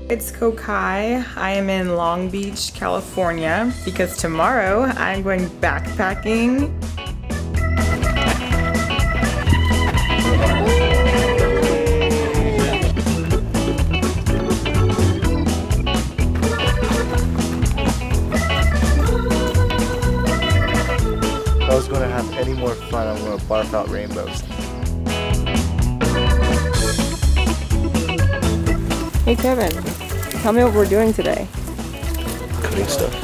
It's Kokei. I am in Long Beach, California, because tomorrow I'm going backpacking. If I was going to have any more fun, I'm going to barf out rainbows. Hey Kevin, tell me what we're doing today. Cutting stuff.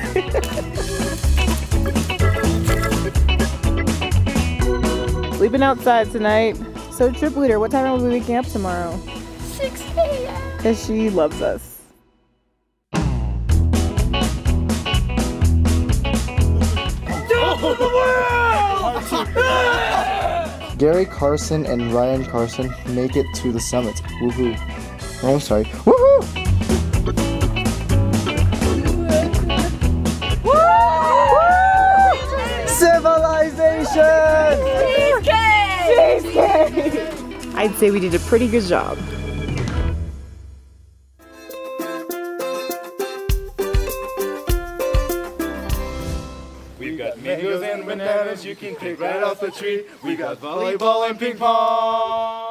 Sleeping outside tonight. So trip leader, what time will we be waking up tomorrow? 6 a.m. Because she loves us. Gary Carson and Ryan Carson make it to the summit. Woohoo. Oh, I'm sorry. Woohoo! Civilization! Cheesecake! I'd say we did a pretty good job. We've got mangoes and bananas you can pick right off the tree. We got volleyball and ping pong.